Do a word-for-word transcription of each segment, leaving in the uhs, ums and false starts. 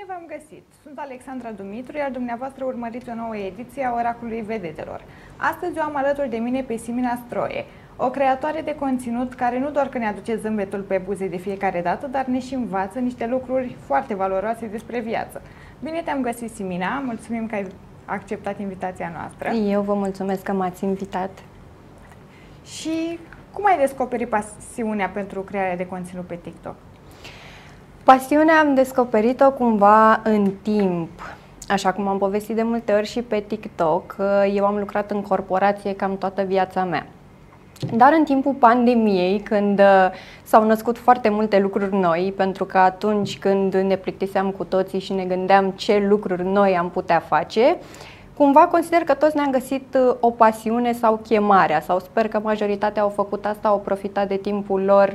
Bine v-am găsit! Sunt Alexandra Dumitru, iar dumneavoastră urmăriți o nouă ediție a Oracolului Vedetelor. Astăzi eu am alături de mine pe Simina Stroie, o creatoare de conținut care nu doar că ne aduce zâmbetul pe buze de fiecare dată, dar ne și învață niște lucruri foarte valoroase despre viață. Bine te-am găsit, Simina! Mulțumim că ai acceptat invitația noastră. Eu vă mulțumesc că m-ați invitat. Și cum ai descoperit pasiunea pentru crearea de conținut pe TikTok? Pasiunea am descoperit-o cumva în timp. Așa cum am povestit de multe ori și pe TikTok, eu am lucrat în corporație cam toată viața mea. Dar în timpul pandemiei, când s-au născut foarte multe lucruri noi, pentru că atunci când ne plictiseam cu toții și ne gândeam ce lucruri noi am putea face, cumva consider că toți ne-am găsit o pasiune sau chemarea, sau sper că majoritatea au făcut asta, au profitat de timpul lor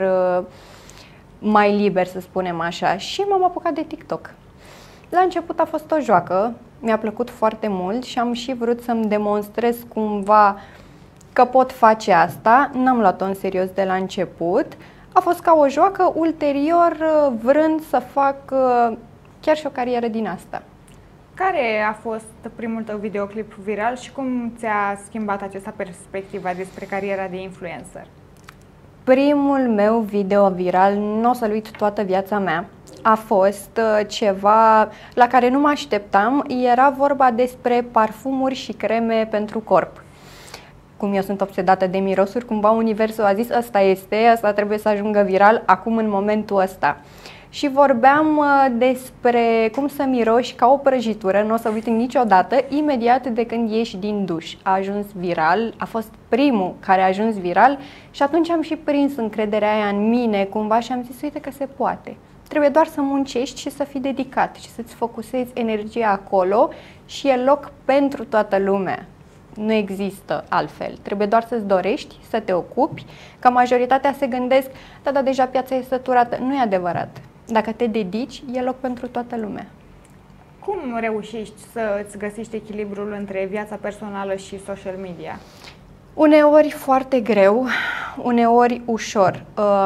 mai liber, să spunem așa, și m-am apucat de TikTok. La început a fost o joacă, mi-a plăcut foarte mult și am și vrut să-mi demonstrez cumva că pot face asta. N-am luat-o în serios de la început, a fost ca o joacă, ulterior vrând să fac chiar și o carieră din asta. Care a fost primul tău videoclip viral și cum ți-a schimbat acesta perspectiva despre cariera de influencer? Primul meu video viral, nu o să-l uit toată viața mea, a fost ceva la care nu mă așteptam. Era vorba despre parfumuri și creme pentru corp. Cum eu sunt obsedată de mirosuri, cumva universul a zis ăsta este, ăsta trebuie să ajungă viral acum în momentul ăsta. Și vorbeam despre cum să miroși ca o prăjitură, nu o să uit niciodată, imediat de când ieși din duș. A ajuns viral, a fost primul care a ajuns viral și atunci am și prins încrederea aia în mine cumva și am zis, uite că se poate. Trebuie doar să muncești și să fii dedicat și să-ți focusezi energia acolo și e loc pentru toată lumea. Nu există altfel. Trebuie doar să-ți dorești, să te ocupi, că majoritatea se gândesc, da, da, deja piața e săturată. Nu e adevărat. Dacă te dedici, e loc pentru toată lumea. Cum reușești să-ți găsești echilibrul între viața personală și social media? Uneori foarte greu, uneori ușor.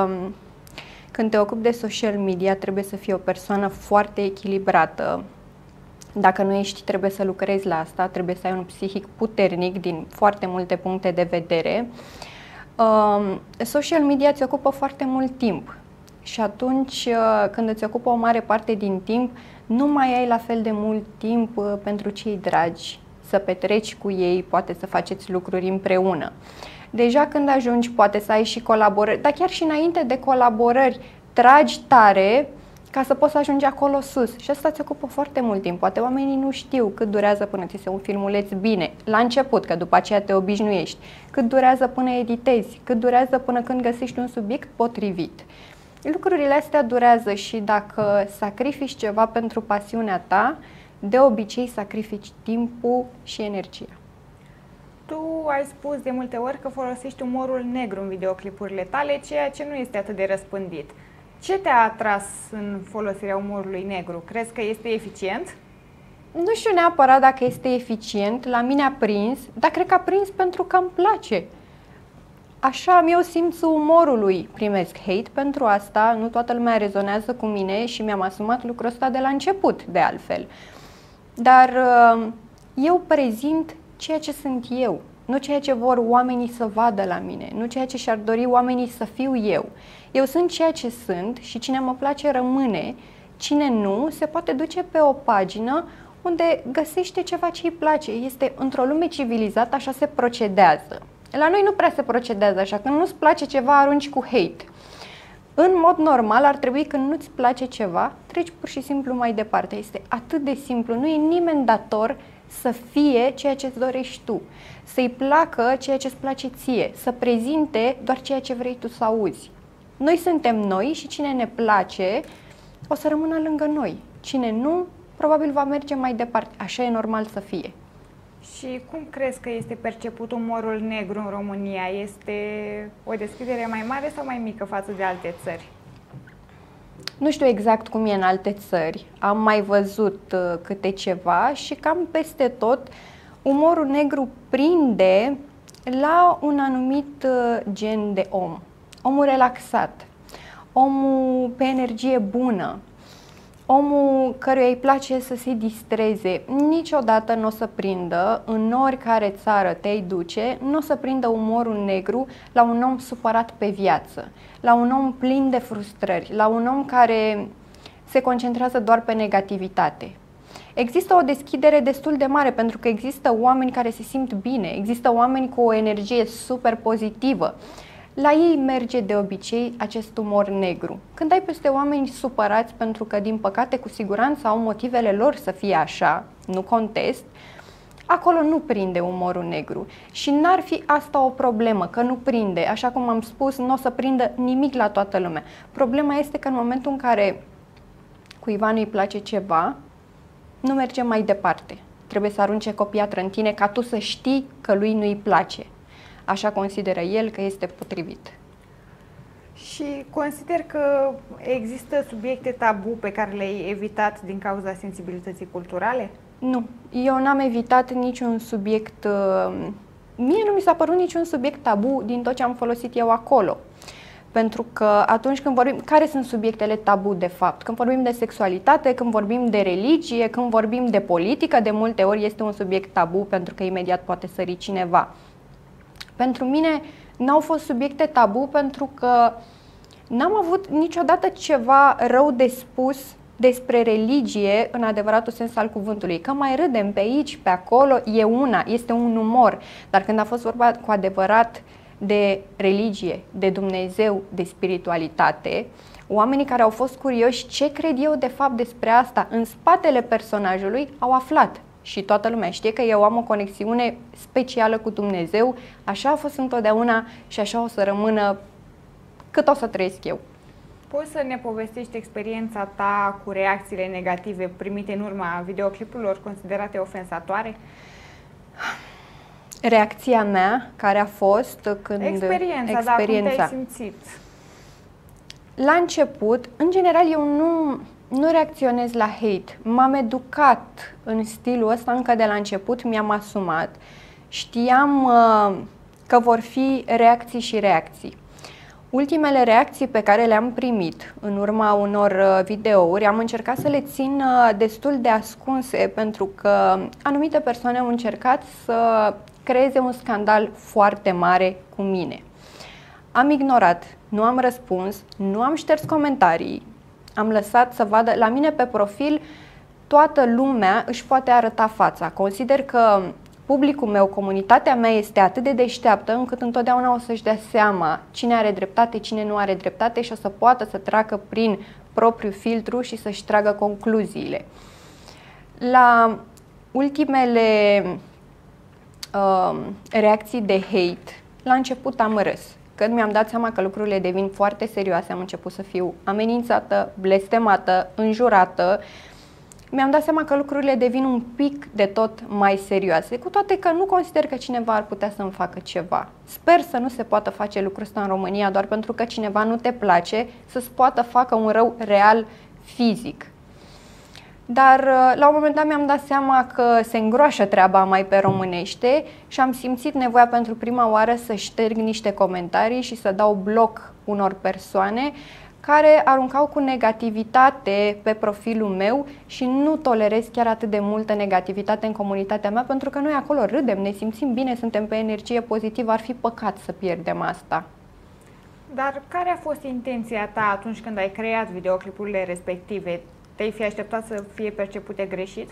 Când te ocupi de social media, trebuie să fii o persoană foarte echilibrată. Dacă nu ești, trebuie să lucrezi la asta, trebuie să ai un psihic puternic din foarte multe puncte de vedere. Social media îți ocupă foarte mult timp. Și atunci, când îți ocupă o mare parte din timp, nu mai ai la fel de mult timp pentru cei dragi, să petreci cu ei, poate să faceți lucruri împreună. Deja când ajungi, poate să ai și colaborări, dar chiar și înainte de colaborări, tragi tare ca să poți să ajungi acolo sus. Și asta îți ocupă foarte mult timp. Poate oamenii nu știu cât durează până ți se un filmuleț bine, la început, că după aceea te obișnuiești, cât durează până editezi, cât durează până când găsești un subiect potrivit. Lucrurile astea durează și dacă sacrifici ceva pentru pasiunea ta, de obicei sacrifici timpul și energia. Tu ai spus de multe ori că folosești umorul negru în videoclipurile tale, ceea ce nu este atât de răspândit. Ce te-a atras în folosirea umorului negru? Crezi că este eficient? Nu știu neapărat dacă este eficient, la mine a prins, dar cred că a prins pentru că îmi place. Așa am eu simțul umorului, primesc hate pentru asta, nu toată lumea rezonează cu mine și mi-am asumat lucrul ăsta de la început, de altfel. Dar eu prezint ceea ce sunt eu, nu ceea ce vor oamenii să vadă la mine, nu ceea ce și-ar dori oamenii să fiu eu. Eu sunt ceea ce sunt și cine mă place rămâne, cine nu se poate duce pe o pagină unde găsește ceva ce îi place. Este într-o lume civilizată, așa se procedează. La noi nu prea se procedează așa, când nu-ți place ceva, arunci cu hate. În mod normal ar trebui când nu-ți place ceva, treci pur și simplu mai departe. Este atât de simplu, nu e nimeni dator să fie ceea ce-ți dorești tu, să-i placă ceea ce-ți place ție, să prezinte doar ceea ce vrei tu să auzi. Noi suntem noi și cine ne place o să rămână lângă noi. Cine nu, probabil va merge mai departe. Așa e normal să fie. Și cum crezi că este perceput umorul negru în România? Este o deschidere mai mare sau mai mică față de alte țări? Nu știu exact cum e în alte țări. Am mai văzut uh, câte ceva și cam peste tot umorul negru prinde la un anumit uh, gen de om. Omul relaxat, omul pe energie bună, Omul căruia îi place să se distreze, niciodată nu o să prindă, în oricare țară te-ai duce, nu o să prindă umorul negru la un om supărat pe viață, la un om plin de frustrări, la un om care se concentrează doar pe negativitate. Există o deschidere destul de mare pentru că există oameni care se simt bine, există oameni cu o energie super pozitivă. La ei merge de obicei acest umor negru. Când ai peste oameni supărați pentru că, din păcate, cu siguranță au motivele lor să fie așa, nu contest, acolo nu prinde umorul negru. Și n-ar fi asta o problemă, că nu prinde. Așa cum am spus, nu o să prindă nimic la toată lumea. Problema este că în momentul în care cuiva nu-i place ceva, nu merge mai departe. Trebuie să arunce cu o piatră în tine ca tu să știi că lui nu-i place. Așa consideră el că este potrivit. Și consider că există subiecte tabu pe care le-ai evitat din cauza sensibilității culturale? Nu, eu n-am evitat niciun subiect, mie nu mi s-a părut niciun subiect tabu din tot ce am folosit eu acolo. Pentru că atunci când vorbim, care sunt subiectele tabu de fapt? Când vorbim de sexualitate, când vorbim de religie, când vorbim de politică, de multe ori este un subiect tabu pentru că imediat poate sări cineva. Pentru mine n-au fost subiecte tabu pentru că n-am avut niciodată ceva rău de spus despre religie în adevăratul sens al cuvântului. Că mai râdem pe aici, pe acolo, e una, este un umor. Dar când a fost vorba cu adevărat de religie, de Dumnezeu, de spiritualitate, oamenii care au fost curioși ce cred eu de fapt despre asta în spatele personajului au aflat. Și toată lumea știe că eu am o conexiune specială cu Dumnezeu, așa a fost întotdeauna și așa o să rămână cât o să trăiesc eu. Poți să ne povestești experiența ta cu reacțiile negative primite în urma videoclipurilor considerate ofensatoare? Reacția mea, care a fost când... Experiența, experiența. Da, cum te-ai simțit? La început, în general, eu nu... Nu reacționez la hate. M-am educat în stilul ăsta încă de la început, mi-am asumat. Știam uh, că vor fi reacții și reacții. Ultimele reacții pe care le-am primit în urma unor uh, videouri, am încercat să le țin uh, destul de ascunse pentru că anumite persoane au încercat să creeze un scandal foarte mare cu mine. Am ignorat, nu am răspuns, nu am șters comentarii. Am lăsat să vadă, la mine pe profil toată lumea își poate arăta fața. Consider că publicul meu, comunitatea mea este atât de deșteaptă încât întotdeauna o să-și dea seama cine are dreptate, cine nu are dreptate și o să poată să treacă prin propriul filtru și să-și tragă concluziile. La ultimele uh, reacții de hate, la început am râs. Când mi-am dat seama că lucrurile devin foarte serioase, am început să fiu amenințată, blestemată, înjurată. Mi-am dat seama că lucrurile devin un pic de tot mai serioase, cu toate că nu consider că cineva ar putea să-mi facă ceva. Sper să nu se poată face lucrul ăsta în România doar pentru că cineva nu te place, să-ți poată facă un rău real fizic. Dar la un moment dat mi-am dat seama că se îngroașă treaba mai pe românește și am simțit nevoia pentru prima oară să șterg niște comentarii și să dau bloc unor persoane care aruncau cu negativitate pe profilul meu și nu tolerez chiar atât de multă negativitate în comunitatea mea pentru că noi acolo râdem, ne simțim bine, suntem pe energie pozitivă, ar fi păcat să pierdem asta. Dar care a fost intenția ta atunci când ai creat videoclipurile respective? Te-ai fi așteptat să fie percepute greșit?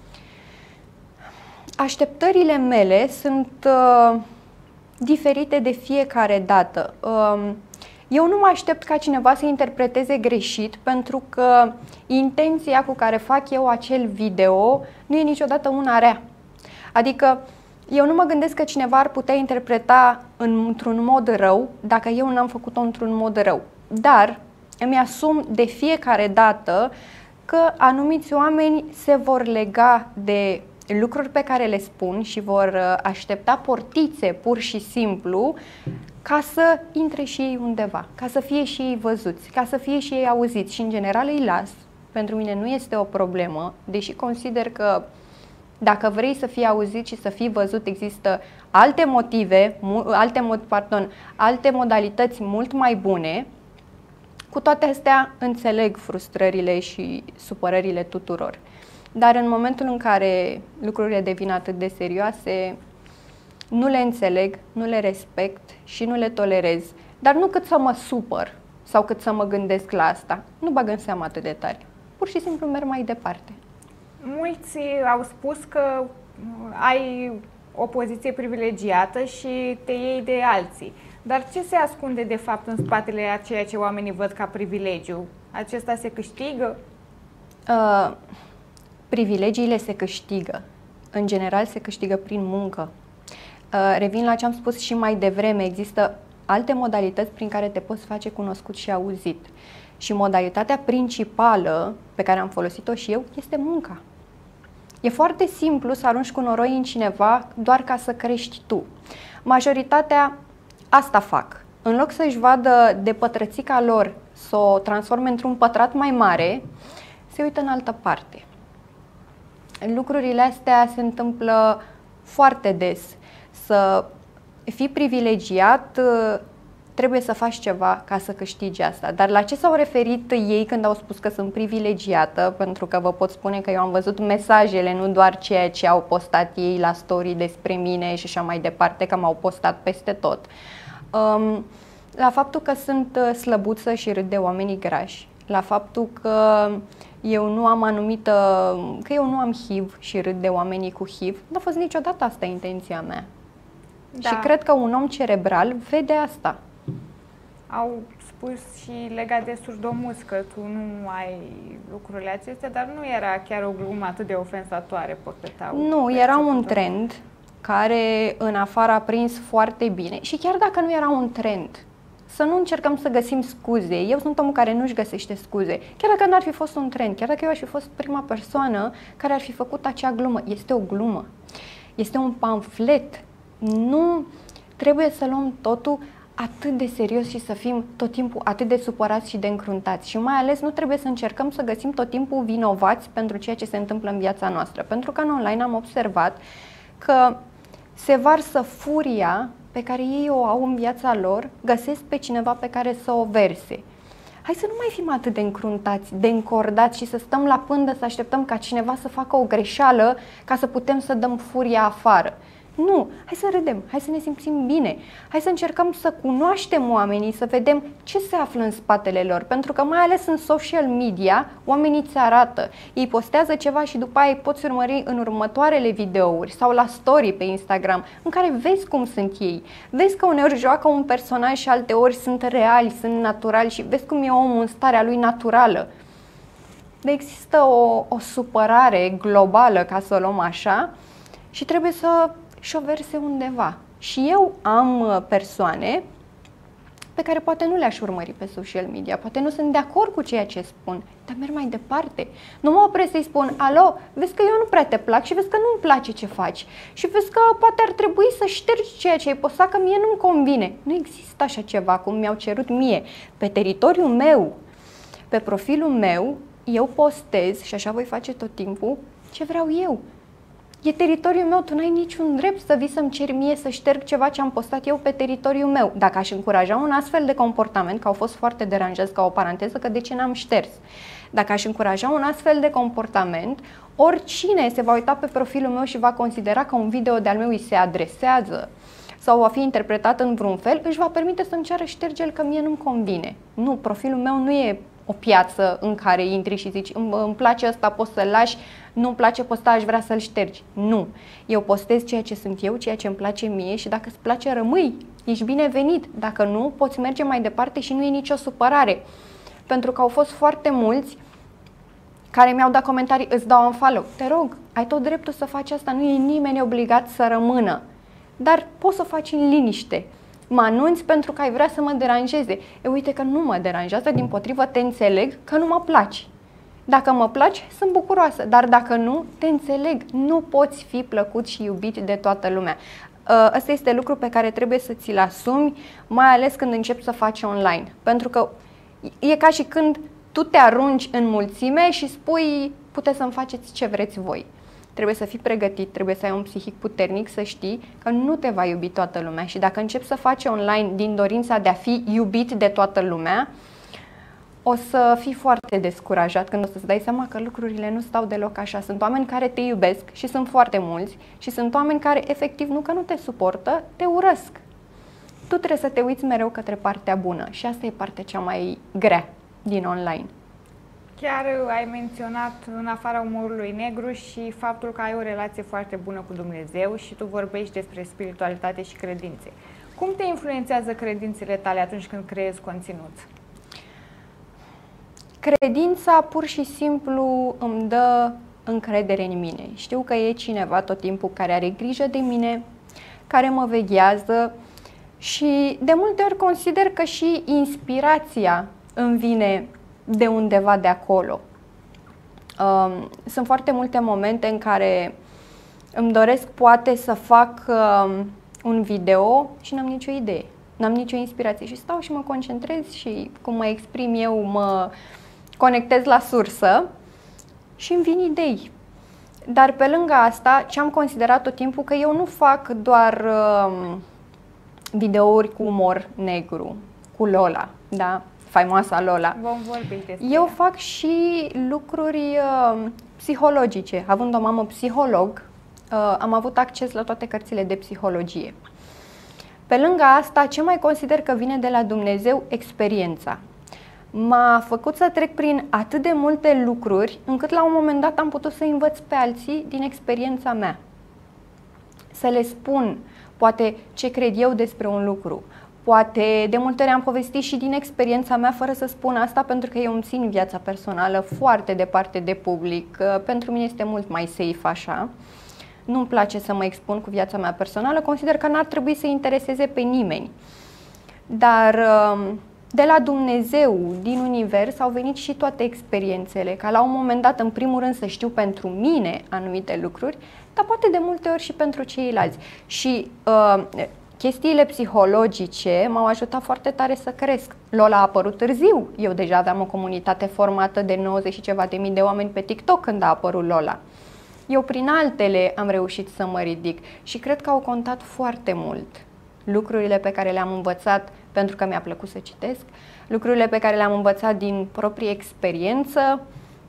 Așteptările mele sunt uh, diferite de fiecare dată. Uh, eu nu mă aștept ca cineva să interpreteze greșit pentru că intenția cu care fac eu acel video nu e niciodată una rea. Adică eu nu mă gândesc că cineva ar putea interpreta într-un mod rău dacă eu n-am făcut-o într-un mod rău. Dar îmi asum de fiecare dată că anumiți oameni se vor lega de lucruri pe care le spun și vor aștepta portițe pur și simplu ca să intre și ei undeva, ca să fie și ei văzuți, ca să fie și ei auziți și în general îi las. Pentru mine nu este o problemă, deși consider că dacă vrei să fii auzit și să fii văzut, există alte motive, alte, mod, pardon, alte modalități mult mai bune. Cu toate astea, înțeleg frustrările și supărările tuturor. Dar în momentul în care lucrurile devin atât de serioase, nu le înțeleg, nu le respect și nu le tolerez. Dar nu cât să mă supăr sau cât să mă gândesc la asta. Nu bag în seamă atât de tare. Pur și simplu merg mai departe. Mulți au spus că ai o poziție privilegiată și te iei de alții. Dar ce se ascunde de fapt în spatele a ceea ce oamenii văd ca privilegiu? Acesta se câștigă? Uh, privilegiile se câștigă. În general se câștigă prin muncă. Uh, revin la ce am spus și mai devreme. Există alte modalități prin care te poți face cunoscut și auzit. Și modalitatea principală pe care am folosit-o și eu este munca. E foarte simplu să arunci cu noroi în cineva doar ca să crești tu. Majoritatea asta fac. În loc să-și vadă de pătrățica lor să o transforme într-un pătrat mai mare, se uită în altă parte. Lucrurile astea se întâmplă foarte des. Să fii privilegiat, trebuie să faci ceva ca să câștigi asta. Dar la ce s-au referit ei când au spus că sunt privilegiată? Pentru că vă pot spune că eu am văzut mesajele, nu doar ceea ce au postat ei la story despre mine și așa mai departe, că m-au postat peste tot. Um, la faptul că sunt slăbuță și râd de oamenii grași, la faptul că eu nu am anumită, că eu nu am H I V și râd de oamenii cu H I V, nu a fost niciodată asta intenția mea. Da. Și cred că un om cerebral vede asta. Au spus și legat de surdomus că tu nu ai lucrurile acestea, dar nu era chiar o glumă atât de ofensatoare pe cât au. Nu, era un trend care în afară a prins foarte bine. Și chiar dacă nu era un trend, să nu încercăm să găsim scuze. Eu sunt omul care nu-și găsește scuze. Chiar dacă nu ar fi fost un trend, chiar dacă eu aș fi fost prima persoană care ar fi făcut acea glumă. Este o glumă. Este un pamflet. Nu trebuie să luăm totul atât de serios și să fim tot timpul atât de supărați și de încruntați. Și mai ales nu trebuie să încercăm să găsim tot timpul vinovați pentru ceea ce se întâmplă în viața noastră. Pentru că în online am observat că se varsă furia pe care ei o au în viața lor, găsesc pe cineva pe care să o verse. Hai să nu mai fim atât de încruntați, de încordați și să stăm la pândă să așteptăm ca cineva să facă o greșeală ca să putem să dăm furia afară. Nu, hai să râdem, hai să ne simțim bine, hai să încercăm să cunoaștem oamenii, să vedem ce se află în spatele lor, pentru că mai ales în social media, oamenii ți arată, ei postează ceva și după aia îi poți urmări în următoarele videouri sau la story pe Instagram, în care vezi cum sunt ei, vezi că uneori joacă un personaj și alteori sunt reali, sunt naturali și vezi cum e omul în starea lui naturală. De există o, o supărare globală, ca să o luăm așa, și trebuie să și-o verse undeva. Și eu am persoane pe care poate nu le-aș urmări pe social media, poate nu sunt de acord cu ceea ce spun, dar merg mai departe. Nu mă opresc să-i spun, alo, vezi că eu nu prea te plac și vezi că nu-mi place ce faci și vezi că poate ar trebui să ștergi ceea ce ai postat, că mie nu-mi convine. Nu există așa ceva cum mi-au cerut mie. Pe teritoriul meu, pe profilul meu, eu postez și așa voi face tot timpul ce vreau eu. E teritoriul meu, tu n-ai niciun drept să vii să-mi ceri mie să șterg ceva ce am postat eu pe teritoriul meu. Dacă aș încuraja un astfel de comportament, că au fost foarte deranjați ca o paranteză, că de ce n-am șters? Dacă aș încuraja un astfel de comportament, oricine se va uita pe profilul meu și va considera că un video de-al meu îi se adresează sau va fi interpretat în vreun fel, își va permite să-mi ceară ștergel că mie nu-mi convine. Nu, profilul meu nu e o piață în care intri și zici îmi place ăsta, poți să-l lași, nu-mi place posta, aș vrea să-l ștergi. Nu. Eu postez ceea ce sunt eu, ceea ce îmi place mie și dacă îți place, rămâi. Ești binevenit. Dacă nu, poți merge mai departe și nu e nicio supărare. Pentru că au fost foarte mulți care mi-au dat comentarii, îți dau unfollow. Te rog, ai tot dreptul să faci asta, nu e nimeni obligat să rămână. Dar poți să o faci în liniște. Mă anunți pentru că ai vrea să mă deranjeze. E, uite că nu mă deranjează, dimpotrivă te înțeleg că nu mă placi. Dacă mă placi, sunt bucuroasă, dar dacă nu, te înțeleg. Nu poți fi plăcut și iubit de toată lumea. Ăsta este lucru pe care trebuie să ți-l asumi, mai ales când începi să faci online. Pentru că e ca și când tu te arunci în mulțime și spui, puteți să-mi faceți ce vreți voi. Trebuie să fii pregătit, trebuie să ai un psihic puternic, să știi că nu te va iubi toată lumea și dacă începi să faci online din dorința de a fi iubit de toată lumea, o să fii foarte descurajat când o să-ți dai seama că lucrurile nu stau deloc așa. Sunt oameni care te iubesc și sunt foarte mulți și sunt oameni care efectiv nu că nu te suportă, te urăsc. Tu trebuie să te uiți mereu către partea bună și asta e partea cea mai grea din online. Chiar ai menționat în afara umorului negru și faptul că ai o relație foarte bună cu Dumnezeu și tu vorbești despre spiritualitate și credințe. Cum te influențează credințele tale atunci când creezi conținut? Credința pur și simplu îmi dă încredere în mine. Știu că e cineva tot timpul care are grijă de mine, care mă veghează și de multe ori consider că și inspirația îmi vine de undeva de acolo. Sunt foarte multe momente în care îmi doresc poate să fac un video și n-am nicio idee, n-am nicio inspirație și stau și mă concentrez și cum mă exprim eu, mă conectez la sursă și îmi vin idei. Dar pe lângă asta, ce am considerat tot timpul că eu nu fac doar uh, videouri cu umor negru, cu Lola, da? Faimoasa Lola. Vom vorbi despre Eu fac și lucruri uh, psihologice. Având o mamă psiholog, uh, am avut acces la toate cărțile de psihologie. Pe lângă asta, ce mai consider că vine de la Dumnezeu? Experiența. M-a făcut să trec prin atât de multe lucruri, încât la un moment dat am putut să învăț pe alții din experiența mea. Să le spun, poate, ce cred eu despre un lucru. Poate, de multe ori am povestit și din experiența mea fără să spun asta, pentru că eu îmi țin viața personală foarte departe de public. Pentru mine este mult mai safe așa. Nu-mi place să mă expun cu viața mea personală, consider că n-ar trebui să intereseze pe nimeni. Dar de la Dumnezeu, din univers, au venit și toate experiențele, ca la un moment dat, în primul rând, să știu pentru mine anumite lucruri, dar poate de multe ori și pentru ceilalți. Și uh, chestiile psihologice m-au ajutat foarte tare să cresc. Lola a apărut târziu. Eu deja aveam o comunitate formată de nouăzeci și ceva de mii de oameni pe TikTok când a apărut Lola. Eu prin altele am reușit să mă ridic și cred că au contat foarte mult lucrurile pe care le-am învățat pentru că mi-a plăcut să citesc, lucrurile pe care le-am învățat din proprie experiență.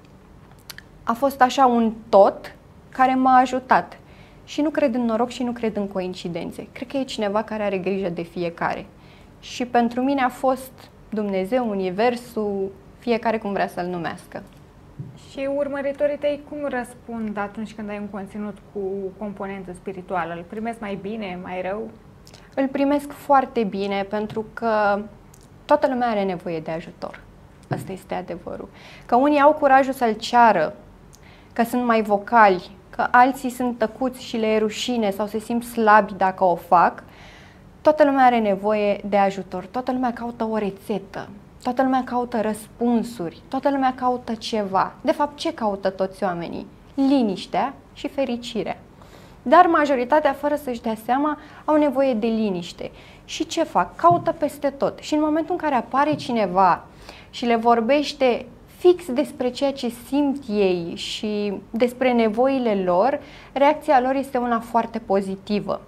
A fost așa un tot care m-a ajutat. Și nu cred în noroc și nu cred în coincidențe. Cred că e cineva care are grijă de fiecare. Și pentru mine a fost Dumnezeu, Universul, fiecare cum vrea să-l numească. Și urmăritorii tăi cum răspund atunci când ai un conținut cu componență spirituală? Îl primesc mai bine, mai rău? Îl primesc foarte bine pentru că toată lumea are nevoie de ajutor. Asta este adevărul. Că unii au curajul să-l ceară, că sunt mai vocali, că alții sunt tăcuți și le e rușine sau se simt slabi dacă o fac. Toată lumea are nevoie de ajutor, toată lumea caută o rețetă, toată lumea caută răspunsuri, toată lumea caută ceva. De fapt, ce caută toți oamenii? Liniștea și fericirea. Dar majoritatea, fără să-și dea seama, au nevoie de liniște. Și ce fac? Caută peste tot. Și în momentul în care apare cineva și le vorbește fix despre ceea ce simt ei și despre nevoile lor, reacția lor este una foarte pozitivă.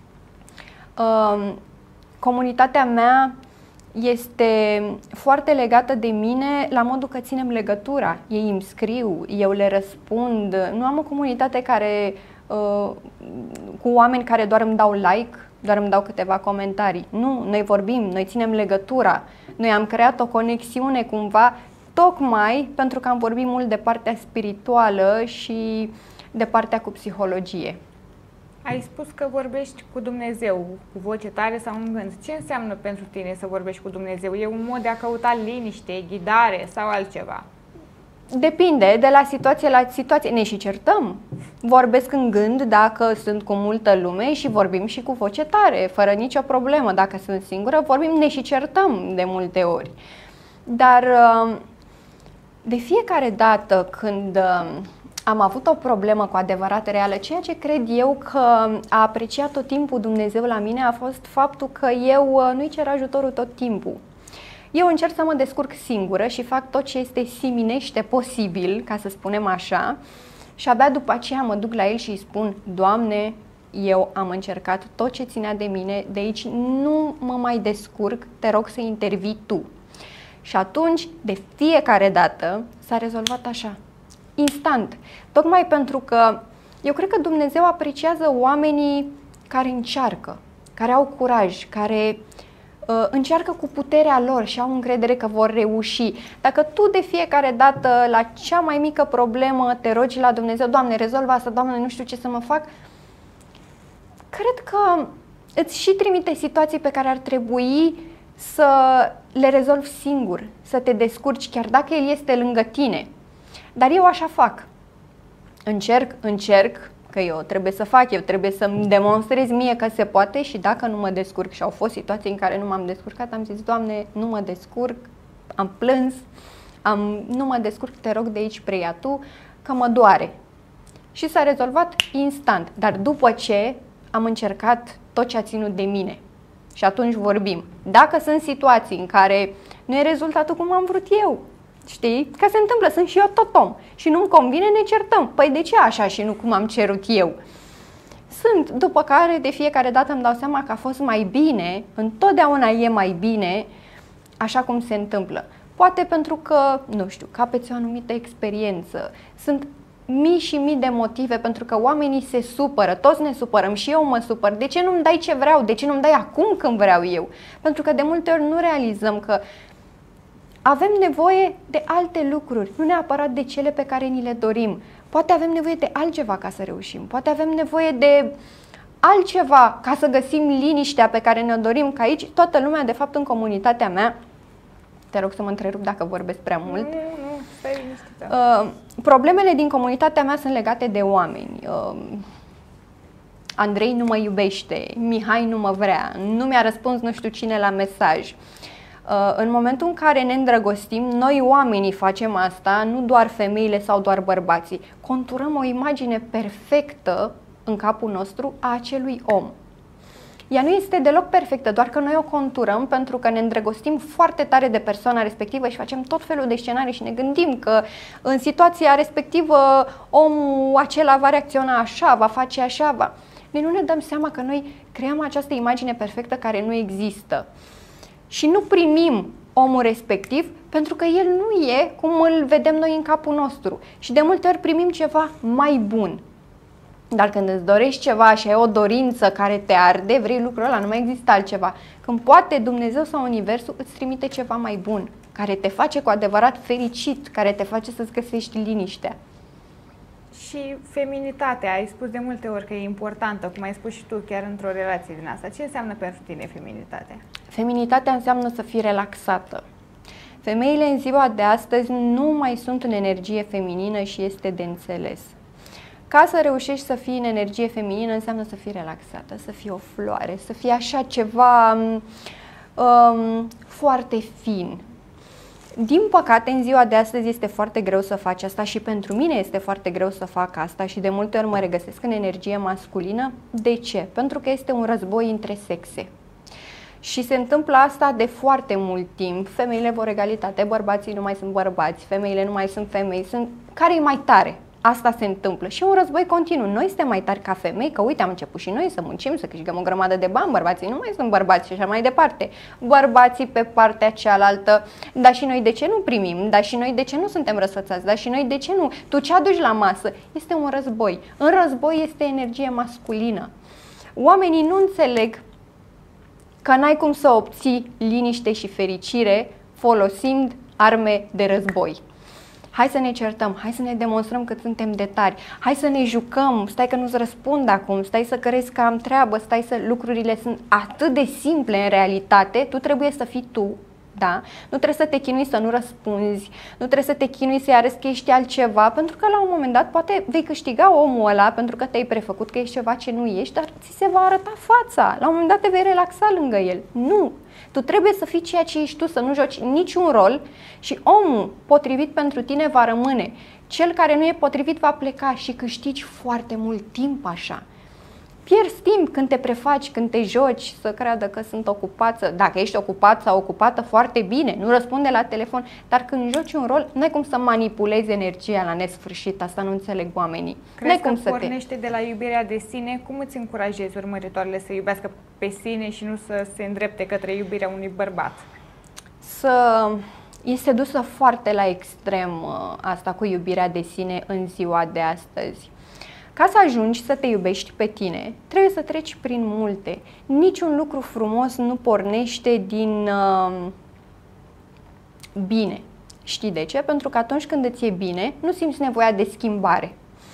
Comunitatea mea este foarte legată de mine la modul că ținem legătura. Ei îmi scriu, eu le răspund. Nu am o comunitate care, cu oameni care doar îmi dau like, doar îmi dau câteva comentarii. Nu, noi vorbim, noi ținem legătura. Noi am creat o conexiune cumva tocmai pentru că am vorbit mult de partea spirituală și de partea cu psihologie. Ai spus că vorbești cu Dumnezeu, cu voce tare sau în gând. Ce înseamnă pentru tine să vorbești cu Dumnezeu? E un mod de a căuta liniște, ghidare sau altceva? Depinde de la situație la situație. Ne și certăm. Vorbesc în gând dacă sunt cu multă lume și vorbim și cu voce tare, fără nicio problemă. Dacă sunt singură, vorbim, ne și certăm de multe ori. Dar de fiecare dată când am avut o problemă cu adevărat reală, ceea ce cred eu că a apreciat tot timpul Dumnezeu la mine a fost faptul că eu nu-i cer ajutorul tot timpul. Eu încerc să mă descurc singură și fac tot ce este siminește posibil, ca să spunem așa, și abia după aceea mă duc la El și îi spun: Doamne, eu am încercat tot ce ținea de mine, de aici nu mă mai descurc, te rog să intervii Tu. Și atunci, de fiecare dată, s-a rezolvat așa, instant. Tocmai pentru că eu cred că Dumnezeu apreciază oamenii care încearcă, care au curaj, care uh, încearcă cu puterea lor și au încredere că vor reuși. Dacă tu de fiecare dată, la cea mai mică problemă, te rogi la Dumnezeu, Doamne, rezolvă asta, Doamne, nu știu ce să mă fac, cred că îți și trimite situații pe care ar trebui să le rezolvi singur, să te descurci, chiar dacă El este lângă tine. Dar eu așa fac. Încerc, încerc, că eu trebuie să fac, eu trebuie să-mi demonstrez mie că se poate și dacă nu mă descurc, și au fost situații în care nu m-am descurcat, am zis, Doamne, nu mă descurc, am plâns, am, nu mă descurc, te rog de aici preia Tu, că mă doare. Și s-a rezolvat instant, dar după ce am încercat tot ce a ținut de mine. Și atunci vorbim. Dacă sunt situații în care nu e rezultatul cum am vrut eu, știi? Că se întâmplă, sunt și eu tot om și nu-mi convine, ne certăm. Păi de ce așa și nu cum am cerut eu? Sunt, după care de fiecare dată îmi dau seama că a fost mai bine, întotdeauna e mai bine așa cum se întâmplă. Poate pentru că, nu știu, capeți o anumită experiență, sunt mii și mii de motive pentru că oamenii se supără, toți ne supărăm și eu mă supăr. De ce nu-mi dai ce vreau? De ce nu-mi dai acum când vreau eu? Pentru că de multe ori nu realizăm că avem nevoie de alte lucruri, nu neapărat de cele pe care ni le dorim. Poate avem nevoie de altceva ca să reușim, poate avem nevoie de altceva ca să găsim liniștea pe care ne-o dorim, că aici toată lumea, de fapt în comunitatea mea, te rog să mă întrerup dacă vorbesc prea mult. Nu, nu, stai liniștită. Uh, problemele din comunitatea mea sunt legate de oameni. Uh, Andrei nu mă iubește, Mihai nu mă vrea, nu mi-a răspuns nu știu cine la mesaj. Uh, în momentul în care ne îndrăgostim, noi oamenii facem asta, nu doar femeile sau doar bărbații. Conturăm o imagine perfectă în capul nostru a acelui om. Ea nu este deloc perfectă, doar că noi o conturăm pentru că ne îndrăgostim foarte tare de persoana respectivă și facem tot felul de scenarii și ne gândim că în situația respectivă omul acela va reacționa așa, va face așa, va... Noi nu ne dăm seama că noi creăm această imagine perfectă care nu există și nu primim omul respectiv pentru că el nu e cum îl vedem noi în capul nostru și de multe ori primim ceva mai bun. Dar când îți dorești ceva și ai o dorință care te arde, vrei lucrul ăla, nu mai există altceva. Când poate Dumnezeu sau Universul îți trimite ceva mai bun, care te face cu adevărat fericit, care te face să-ți găsești liniștea. Și feminitatea, ai spus de multe ori că e importantă, cum ai spus și tu chiar într-o relație din asta. Ce înseamnă pentru tine feminitatea? Feminitatea înseamnă să fii relaxată. Femeile în ziua de astăzi nu mai sunt în energie feminină și este de înțeles. Ca să reușești să fii în energie feminină înseamnă să fii relaxată, să fii o floare, să fii așa ceva um, foarte fin. Din păcate, în ziua de astăzi este foarte greu să faci asta și pentru mine este foarte greu să fac asta și de multe ori mă regăsesc în energie masculină. De ce? Pentru că este un război între sexe. Și se întâmplă asta de foarte mult timp. Femeile vor egalitate, bărbații nu mai sunt bărbați, femeile nu mai sunt femei, sunt... care e mai tare? Asta se întâmplă și un război continuu. Noi suntem mai tari ca femei, că uite am început și noi să muncim, să câștigăm o grămadă de bani, bărbații nu mai sunt bărbați și așa mai departe. Bărbații pe partea cealaltă, dar și noi de ce nu primim, dar și noi de ce nu suntem răsfățați, dar și noi de ce nu? Tu ce aduci la masă? Este un război. În război este energie masculină. Oamenii nu înțeleg că n-ai cum să obții liniște și fericire folosind arme de război. Hai să ne certăm, hai să ne demonstrăm că suntem de tari, hai să ne jucăm, stai că nu-ți răspund acum, stai să crezi că am treabă, stai să... Lucrurile sunt atât de simple în realitate, tu trebuie să fii tu, da? Nu trebuie să te chinui să nu răspunzi, nu trebuie să te chinui să-i arăți că ești altceva, pentru că la un moment dat poate vei câștiga omul ăla pentru că te-ai prefăcut că ești ceva ce nu ești, dar ți se va arăta fața, la un moment dat te vei relaxa lângă el. Nu! Tu trebuie să fii ceea ce ești tu, să nu joci niciun rol și omul potrivit pentru tine va rămâne. Cel care nu e potrivit va pleca și câștigi foarte mult timp așa. Pierzi timp când te prefaci, când te joci, să creadă că sunt ocupat, dacă ești ocupat sau ocupată foarte bine, nu răspunde la telefon, dar când joci un rol, n-ai cum să manipulezi energia la nesfârșit, asta nu înțeleg oamenii. Crezi că pornește de la iubirea de sine? Cum îți încurajezi urmăritoarele să iubească pe sine și nu să se îndrepte către iubirea unui bărbat? Să este dusă foarte la extrem asta cu iubirea de sine în ziua de astăzi. Ca să ajungi să te iubești pe tine, trebuie să treci prin multe. Niciun lucru frumos nu pornește din uh, bine. Știi de ce? Pentru că atunci când îți e bine, nu simți nevoia de schimbare.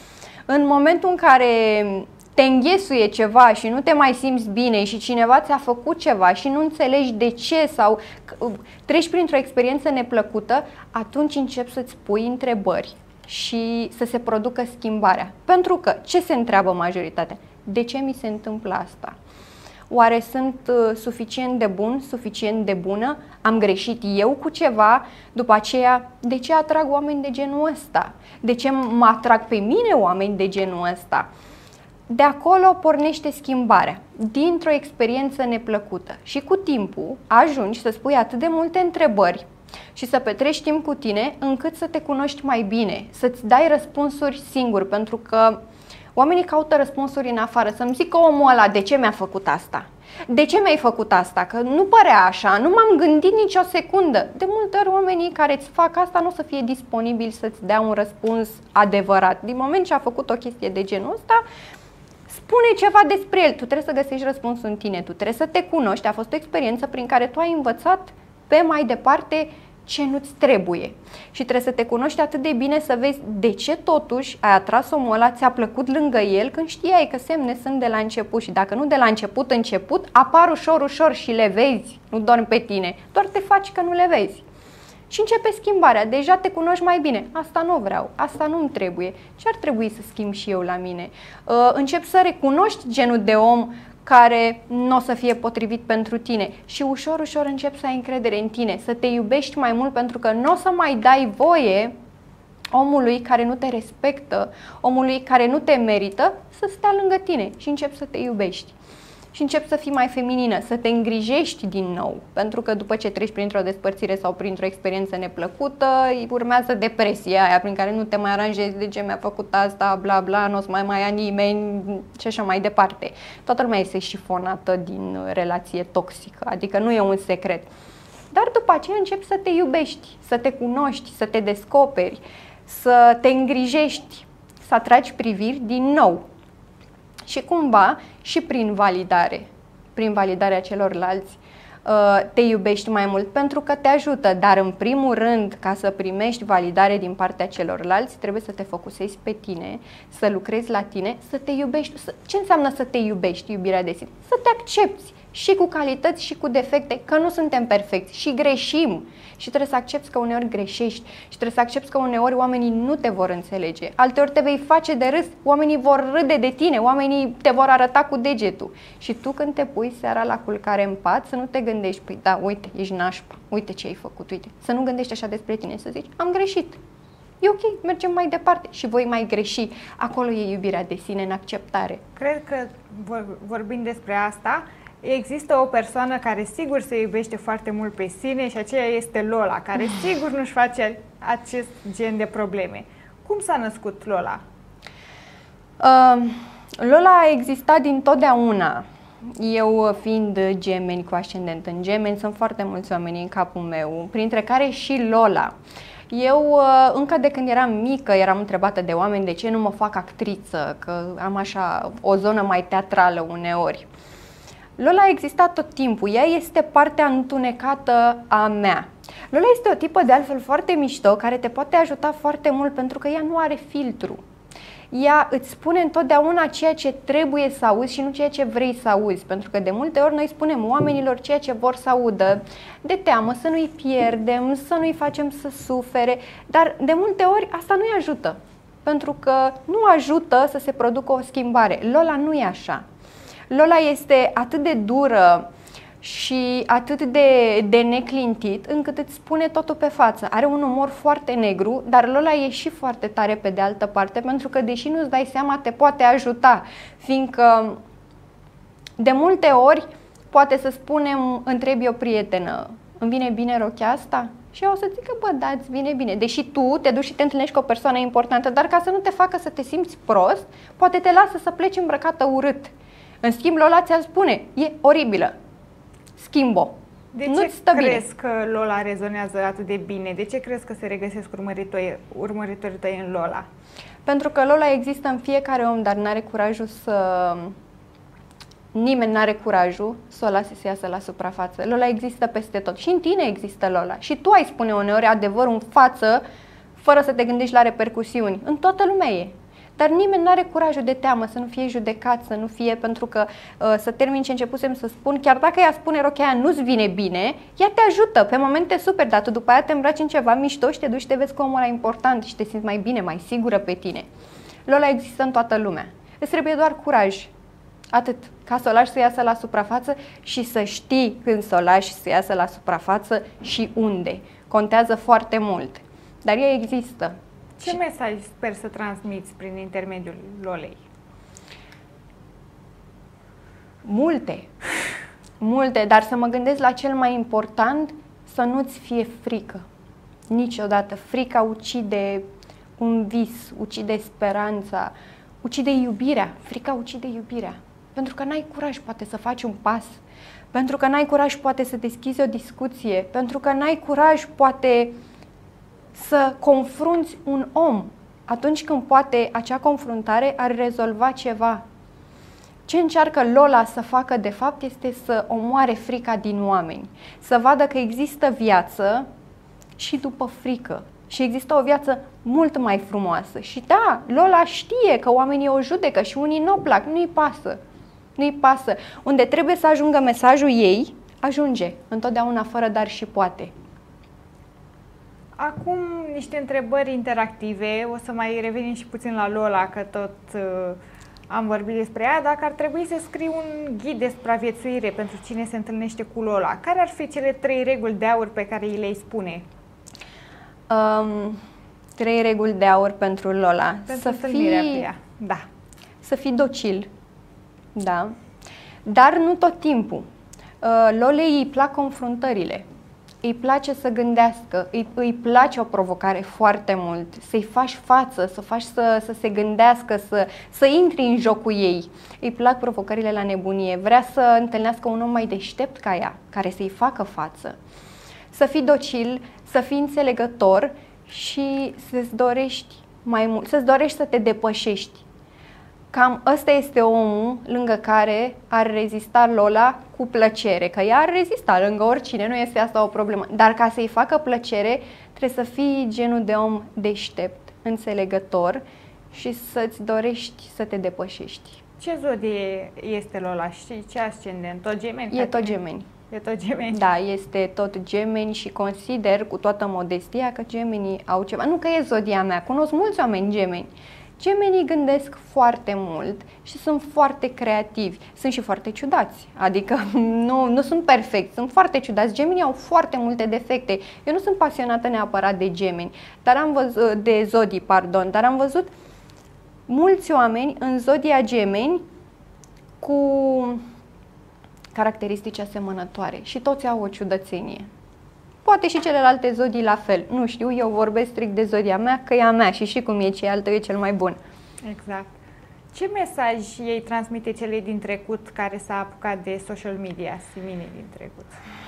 În momentul în care te înghesuie ceva și nu te mai simți bine și cineva ți-a făcut ceva și nu înțelegi de ce sau treci printr-o experiență neplăcută, atunci începi să-ți pui întrebări și să se producă schimbarea. Pentru că ce se întreabă majoritatea? De ce mi se întâmplă asta? Oare sunt uh, suficient de bun, suficient de bună? Am greșit eu cu ceva? După aceea, de ce atrag oameni de genul ăsta? De ce mă atrag pe mine oameni de genul ăsta? De acolo pornește schimbarea, dintr-o experiență neplăcută. Și cu timpul ajungi să spui atât de multe întrebări și să petrești timp cu tine încât să te cunoști mai bine, să-ți dai răspunsuri singur, pentru că oamenii caută răspunsuri în afară, să-mi zică omul ăla de ce mi-a făcut asta, de ce mi-ai făcut asta, că nu părea așa, nu m-am gândit nicio secundă. De multe ori oamenii care îți fac asta nu o să fie disponibili să-ți dea un răspuns adevărat. Din moment ce a făcut o chestie de genul ăsta, spune ceva despre el, tu trebuie să găsești răspunsul în tine, tu trebuie să te cunoști, a fost o experiență prin care tu ai învățat pe mai departe ce nu-ți trebuie. Și trebuie să te cunoști atât de bine să vezi de ce totuși ai atras omul ăla, ți-a plăcut lângă el când știai că semne sunt de la început și dacă nu de la început început, apar ușor, ușor și le vezi, nu dormi pe tine, doar te faci că nu le vezi. Și începe schimbarea, deja te cunoști mai bine, asta nu vreau, asta nu-mi trebuie, ce ar trebui să schimb și eu la mine? Uh, încep să recunoști genul de om care nu o să fie potrivit pentru tine și ușor, ușor începi să ai încredere în tine, să te iubești mai mult pentru că nu o să mai dai voie omului care nu te respectă, omului care nu te merită să stea lângă tine și începi să te iubești. Și începi să fii mai feminină, să te îngrijești din nou, pentru că după ce treci printr-o despărțire sau printr-o experiență neplăcută, urmează depresia aia prin care nu te mai aranjezi, de ce mi-a făcut asta, bla bla, nu o să mai mai ia nimeni și așa mai departe. Toată lumea este șifonată din relație toxică, adică nu e un secret. Dar după aceea începi să te iubești, să te cunoști, să te descoperi, să te îngrijești, să atragi priviri din nou. Și cumva și prin validare, prin validarea celorlalți, te iubești mai mult pentru că te ajută, dar în primul rând, ca să primești validare din partea celorlalți, trebuie să te focusezi pe tine, să lucrezi la tine, să te iubești. Ce înseamnă să te iubești, iubirea de sine? Să te accepti și cu calități și cu defecte, că nu suntem perfecți și greșim. Și trebuie să accepti că uneori greșești și trebuie să accepti că uneori oamenii nu te vor înțelege. Alteori te vei face de râs, oamenii vor râde de tine, oamenii te vor arăta cu degetul. Și tu când te pui seara la culcare în pat, să nu te gândești, păi da, uite, ești nașpa, uite ce ai făcut, uite. Să nu gândești așa despre tine, să zici, am greșit. E ok, mergem mai departe și voi mai greși. Acolo e iubirea de sine, în acceptare. Cred că vorbind despre asta, există o persoană care sigur se iubește foarte mult pe sine și aceea este Lola, care sigur nu-și face acest gen de probleme. Cum s-a născut Lola? Uh, Lola a existat dintotdeauna. Eu fiind gemeni cu ascendent în gemeni, sunt foarte mulți oameni în capul meu, printre care și Lola. Eu încă de când eram mică eram întrebată de oameni de ce nu mă fac actriță, că am așa o zonă mai teatrală uneori. Lola a existat tot timpul, ea este partea întunecată a mea. Lola este o tipă de altfel foarte mișto, care te poate ajuta foarte mult pentru că ea nu are filtru. Ea îți spune întotdeauna ceea ce trebuie să auzi și nu ceea ce vrei să auzi, pentru că de multe ori noi spunem oamenilor ceea ce vor să audă, de teamă să nu-i pierdem, să nu-i facem să sufere, dar de multe ori asta nu-i ajută, pentru că nu ajută să se producă o schimbare. Lola nu e așa. Lola este atât de dură și atât de, de neclintit încât îți spune totul pe față. Are un umor foarte negru, dar Lola e și foarte tare pe de altă parte, pentru că deși nu-ți dai seama, te poate ajuta, fiindcă de multe ori poate să spunem, întrebi o prietenă, îmi vine bine rochia asta? Și eu o să zic că bă, da, îți vine bine. Deși tu te duci și te întâlnești cu o persoană importantă, dar ca să nu te facă să te simți prost, poate te lasă să pleci îmbrăcată urât. În schimb, Lola ți-ar spune, e oribilă, schimb-o. De Nu ce stă crezi bine. că Lola rezonează atât de bine? De ce crezi că se regăsesc urmăritorii, urmăritorii tăi în Lola? Pentru că Lola există în fiecare om, dar n-are curajul să... Nimeni n-are curajul să o lase să iasă la suprafață. Lola există peste tot. Și în tine există Lola. Și tu ai spune uneori adevărul în față, fără să te gândești la repercusiuni. În toată lumea e. Dar nimeni nu are curajul de teamă să nu fie judecat, să nu fie pentru că uh, să termin ce începusem să spun, chiar dacă ea spune rochia aia nu-ți vine bine, ea te ajută, pe momente super, dar tu după aia te îmbraci în ceva mișto și te duci și te vezi că omul ăla e important și te simți mai bine, mai sigură pe tine. Lola există în toată lumea. Îți trebuie doar curaj. Atât. Ca să o lași să iasă la suprafață și să știi când să o lași să iasă la suprafață și unde. Contează foarte mult. Dar ea există. Ce și... mesaj sper să transmiți prin intermediul Lolei? Multe. Multe, dar să mă gândesc la cel mai important, să nu-ți fie frică. Niciodată. Frica ucide un vis, ucide speranța, ucide iubirea. Frica ucide iubirea. Pentru că n-ai curaj poate să faci un pas, pentru că n-ai curaj poate să deschizi o discuție, pentru că n-ai curaj poate să confrunți un om atunci când poate acea confruntare ar rezolva ceva. Ce încearcă Lola să facă de fapt este să omoare frica din oameni, să vadă că există viață și după frică. Și există o viață mult mai frumoasă. Și da, Lola știe că oamenii o judecă și unii nu o plac, nu-i pasă. Nu-i pasă. Unde trebuie să ajungă mesajul ei, ajunge. Întotdeauna fără dar și poate. Acum niște întrebări interactive. O să mai revenim și puțin la Lola, că tot uh, am vorbit despre ea. Dacă ar trebui să scrii un ghid de supraviețuire pentru cine se întâlnește cu Lola, care ar fi cele trei reguli de aur pe care îi le-ai spune? Um, trei reguli de aur pentru Lola. Pentru să întâlnirea fii, cu ea. Da. Să fii docil. Da. Dar nu tot timpul. Uh, Lolei îi plac confruntările. Îi place să gândească, îi, îi place o provocare foarte mult, să-i faci față, să faci să, să se gândească, să, să intri în jocul ei. Îi plac provocările la nebunie, vrea să întâlnească un om mai deștept ca ea, care să-i facă față. Să fii docil, să fii înțelegător și să-ți dorești mai mult, să-ți dorești să te depășești. Cam ăsta este omul lângă care ar rezista Lola cu plăcere, că ea ar rezista lângă oricine, nu este asta o problemă. Dar ca să-i facă plăcere, trebuie să fii genul de om deștept, înțelegător și să-ți dorești să te depășești. Ce zodie este Lola și ce ascendent? Tot Gemeni? E tot Gemeni. E tot Gemeni? Da, este tot Gemeni și consider cu toată modestia că Gemenii au ceva. Nu că e zodia mea, cunosc mulți oameni Gemeni. Gemenii gândesc foarte mult și sunt foarte creativi. Sunt și foarte ciudați, adică nu, nu sunt perfecti, sunt foarte ciudați. Gemenii au foarte multe defecte. Eu nu sunt pasionată neapărat de gemeni, dar am văzut, de zodii, pardon, dar am văzut mulți oameni în zodia Gemeni cu caracteristici asemănătoare și toți au o ciudățenie. Poate și celelalte zodii la fel. Nu știu, eu vorbesc strict de zodia mea, că e a mea și și cum e cei al tău e cel mai bun. Exact. Ce mesaj ei transmite celei din trecut care s-a apucat de social media, Simine din trecut?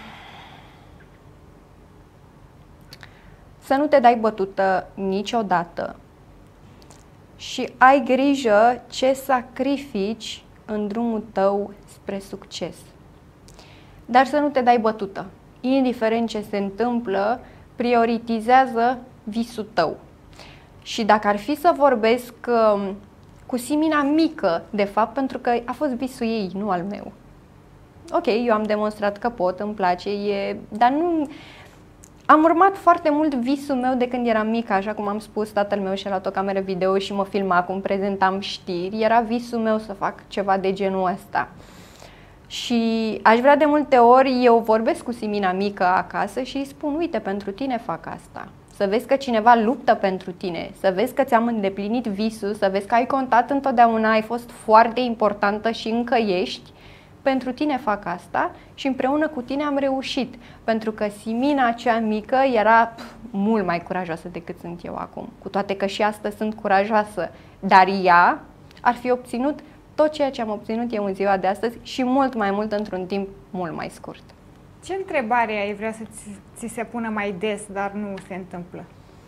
Să nu te dai bătută niciodată și ai grijă ce sacrifici în drumul tău spre succes. Dar să nu te dai bătută. Indiferent ce se întâmplă, prioritizează visul tău. Și dacă ar fi să vorbesc uh, cu Simina mică, de fapt, pentru că a fost visul ei, nu al meu. Ok, eu am demonstrat că pot, îmi place, e... dar nu... Am urmat foarte mult visul meu de când eram mică, așa cum am spus, tatăl meu și-a luat o cameră video și mă filma cum prezentam știri. Era visul meu să fac ceva de genul ăsta. Și aș vrea de multe ori, eu vorbesc cu Simina mică acasă și îi spun, uite, pentru tine fac asta. Să vezi că cineva luptă pentru tine, să vezi că ți-am îndeplinit visul, să vezi că ai contat întotdeauna, ai fost foarte importantă și încă ești. Pentru tine fac asta și împreună cu tine am reușit. Pentru că Simina cea mică era pf, mult mai curajoasă decât sunt eu acum. Cu toate că și astăzi sunt curajoasă, dar ea ar fi obținut tot ceea ce am obținut eu în ziua de astăzi și mult mai mult într-un timp mult mai scurt. Ce întrebare ai vrea să ți, ți se pună mai des, dar nu se întâmplă?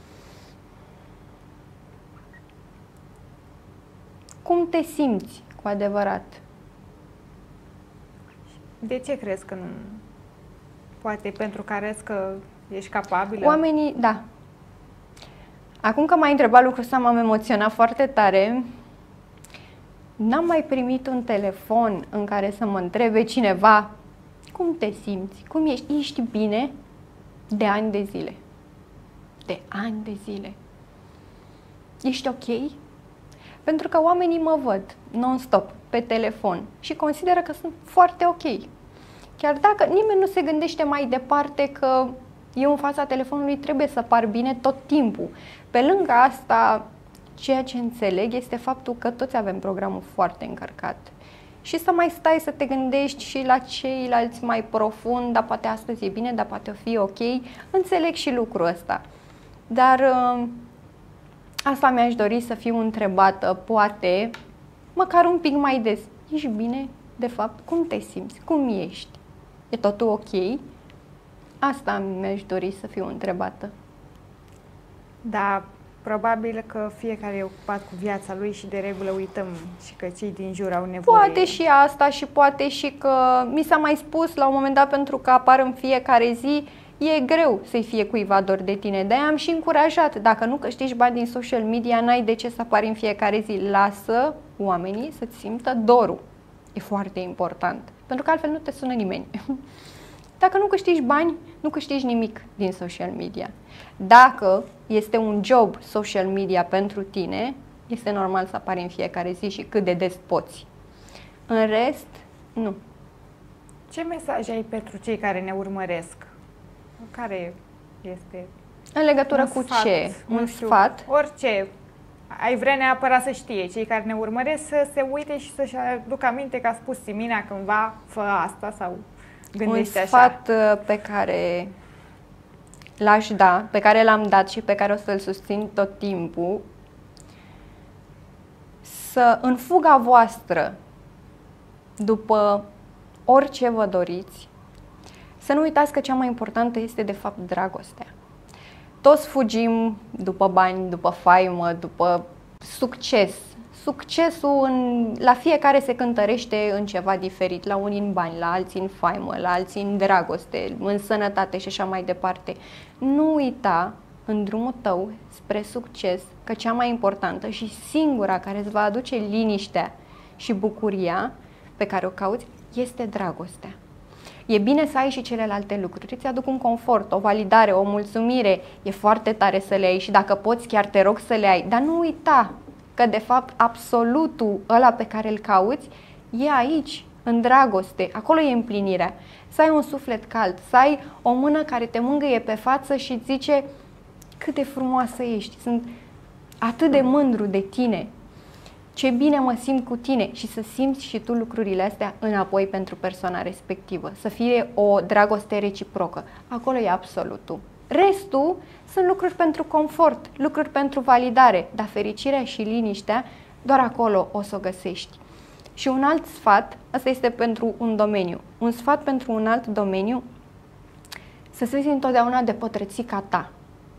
Cum te simți cu adevărat? De ce crezi că nu? Poate pentru că arăți că ești capabilă? Oamenii, da. Acum că m-ai întrebat lucrul ăsta, m-am emoționat foarte tare. N-am mai primit un telefon în care să mă întrebe cineva cum te simți, cum ești, ești bine, de ani de zile. De ani de zile. Ești ok? Pentru că oamenii mă văd non-stop pe telefon și consideră că sunt foarte ok. Chiar dacă nimeni nu se gândește mai departe că eu în fața telefonului trebuie să par bine tot timpul. Pe lângă asta, ceea ce înțeleg este faptul că toți avem programul foarte încărcat. Și să mai stai să te gândești și la ceilalți mai profund, dar poate astăzi e bine, dar poate o fi ok. Înțeleg și lucrul ăsta. Dar asta mi-aș dori să fiu întrebată, poate, măcar un pic mai des. Ești bine, de fapt? Cum te simți? Cum ești? E totul ok? Asta mi-aș dori să fiu întrebată. Da, probabil că fiecare e ocupat cu viața lui și de regulă uităm și că cei din jur au nevoie. Poate și asta și poate și că mi s-a mai spus la un moment dat, pentru că apar în fiecare zi, e greu să-i fie cuiva dor de tine. De-aia am și încurajat. Dacă nu câștigi bani din social media, n-ai de ce să apari în fiecare zi. Lasă oamenii să-ți simtă dorul. E foarte important. Pentru că altfel nu te sună nimeni. Dacă nu câștigi bani, nu câștigi nimic din social media. Dacă este un job social media pentru tine, este normal să apari în fiecare zi și cât de des poți. În rest, nu. Ce mesaj ai pentru cei care ne urmăresc? Care este? În legătură un cu sfat, ce? Un știu, sfat? Orice. Ai vrea neapărat să știe, cei care ne urmăresc, să se uite și să-și aducă aminte că a spus Simina cândva, fă asta sau gândește așa. Un sfat pe care l-aș da, pe care l-am dat și pe care o să-l susțin tot timpul, să în fuga voastră după orice vă doriți, să nu uitați că cea mai importantă este de fapt dragostea. Toți fugim după bani, după faimă, după succes. Succesul în, la fiecare se cântărește în ceva diferit, la unii în bani, la alții în faimă, la alții în dragoste, în sănătate și așa mai departe. Nu uita în drumul tău spre succes că cea mai importantă și singura care îți va aduce liniștea și bucuria pe care o cauți este dragostea. E bine să ai și celelalte lucruri, îți aduc un confort, o validare, o mulțumire, e foarte tare să le ai și dacă poți chiar te rog să le ai, dar nu uita că de fapt absolutul ăla pe care îl cauți e aici, în dragoste, acolo e împlinirea. Să ai un suflet cald, să ai o mână care te mângâie pe față și îți zice cât de frumoasă ești, sunt atât de mândru de tine, ce bine mă simt cu tine și să simți și tu lucrurile astea înapoi pentru persoana respectivă, să fie o dragoste reciprocă. Acolo e absolutul. Restul sunt lucruri pentru confort, lucruri pentru validare, dar fericirea și liniștea doar acolo o să o găsești. Și un alt sfat, asta este pentru un domeniu, un sfat pentru un alt domeniu, să-ți vezi întotdeauna de pătrățica ta.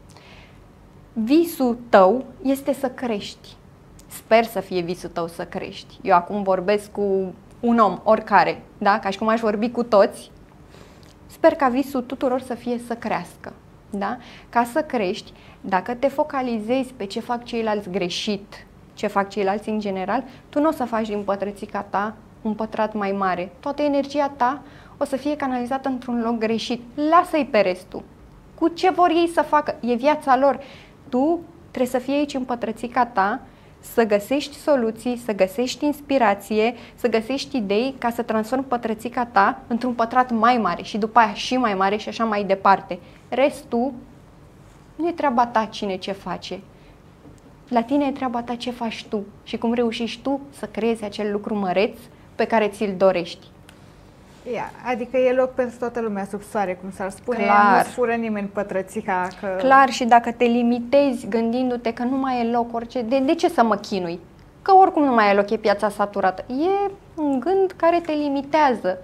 Visul tău este să crești. Sper să fie visul tău să crești. Eu acum vorbesc cu un om, oricare, da? Ca și cum aș vorbi cu toți. Sper ca visul tuturor să fie să crească. Da? Ca să crești, dacă te focalizezi pe ce fac ceilalți greșit, ce fac ceilalți în general, tu nu o să faci din pătrățica ta un pătrat mai mare. Toată energia ta o să fie canalizată într-un loc greșit. Lasă-i pe restul. Cu ce vor ei să facă? E viața lor. Tu trebuie să fii aici în pătrățica ta, să găsești soluții, să găsești inspirație, să găsești idei ca să transformi pătrățica ta într-un pătrat mai mare și după aia și mai mare și așa mai departe. Restul nu e treaba ta cine ce face. La tine e treaba ta ce faci tu și cum reușești tu să creezi acel lucru măreț pe care ți-l dorești. Ia, adică e loc pentru toată lumea sub soare, cum s-ar spune, Clar. nu-ți fură nimeni pătrățica. Că... Clar, și dacă te limitezi gândindu-te că nu mai e loc, orice, de, de ce să mă chinui? Că oricum nu mai e loc, e piața saturată. E un gând care te limitează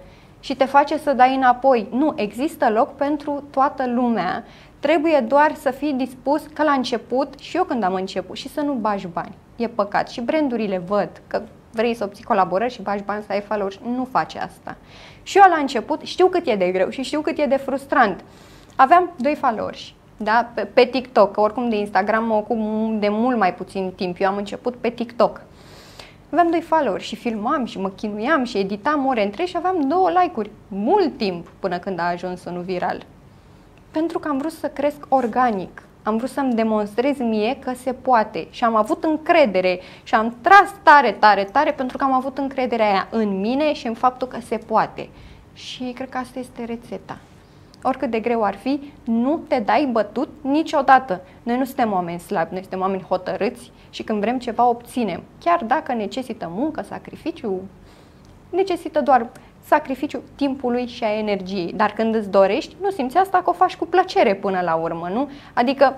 și te face să dai înapoi. Nu, există loc pentru toată lumea. Trebuie doar să fii dispus ca la început, și eu când am început, și să nu bagi bani. E păcat. Și brandurile văd că vrei să obții colaborări și bagi bani să ai followers. Nu face asta. Și eu la început știu cât e de greu și știu cât e de frustrant. Aveam doi followers, da? Pe, pe TikTok, că oricum de Instagram mă ocup de mult mai puțin timp. Eu am început pe TikTok. Aveam doi followers și filmam și mă chinuiam și editam ore întregi și aveam două like-uri. Mult timp până când a ajuns unul viral. Pentru că am vrut să cresc organic. Am vrut să-mi demonstrez mie că se poate și am avut încredere și am tras tare, tare, tare pentru că am avut încrederea aia în mine și în faptul că se poate. Și cred că asta este rețeta. Oricât de greu ar fi, nu te dai bătut niciodată. Noi nu suntem oameni slabi, noi suntem oameni hotărâți și când vrem ceva obținem. Chiar dacă necesită muncă, sacrificiu, necesită doar sacrificiu timpului și a energiei. Dar când îți dorești, nu simți asta că o faci cu plăcere până la urmă, nu? Adică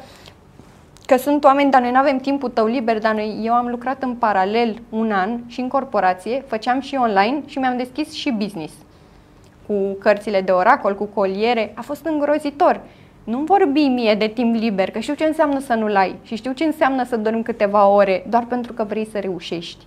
că sunt oameni, dar noi nu avem timpul tău liber, dar noi, eu am lucrat în paralel un an și în corporație, făceam și online și mi-am deschis și business. Cu cărțile de oracol, cu coliere, a fost îngrozitor. Nu-mi vorbi mie de timp liber, că știu ce înseamnă să nu-l ai și știu ce înseamnă să dormi câteva ore, doar pentru că vrei să reușești.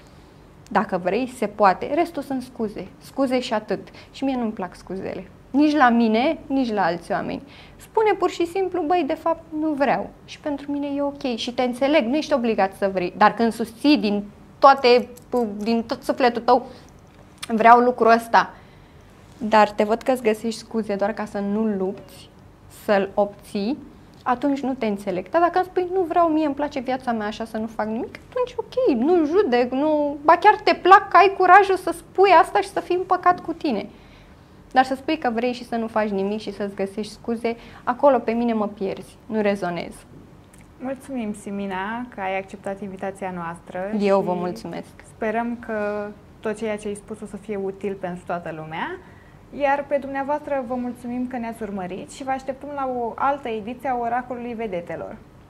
Dacă vrei, se poate. Restul sunt scuze. Scuze și atât. Și mie nu-mi plac scuzele. Nici la mine, nici la alți oameni. Spune pur și simplu, băi, de fapt, nu vreau. Și pentru mine e ok. Și te înțeleg, nu ești obligat să vrei. Dar când susții din toate, din tot sufletul tău, vreau lucrul ăsta, dar te văd că îți găsești scuze doar ca să nu lupți, să-l obții, atunci nu te înțeleg. Dar dacă îmi spui, nu vreau, mie îmi place viața mea așa, să nu fac nimic, atunci ok, nu judec, nu... Ba chiar te plac că ai curajul să spui asta și să fii împăcat cu tine. Dar să spui că vrei și să nu faci nimic și să-ți găsești scuze, acolo pe mine mă pierzi, nu rezonez. Mulțumim, Simina, că ai acceptat invitația noastră. Eu vă mulțumesc. Sperăm că tot ceea ce ai spus o să fie util pentru toată lumea. Iar pe dumneavoastră vă mulțumim că ne-ați urmărit și vă așteptăm la o altă ediție a Oracolului Vedetelor.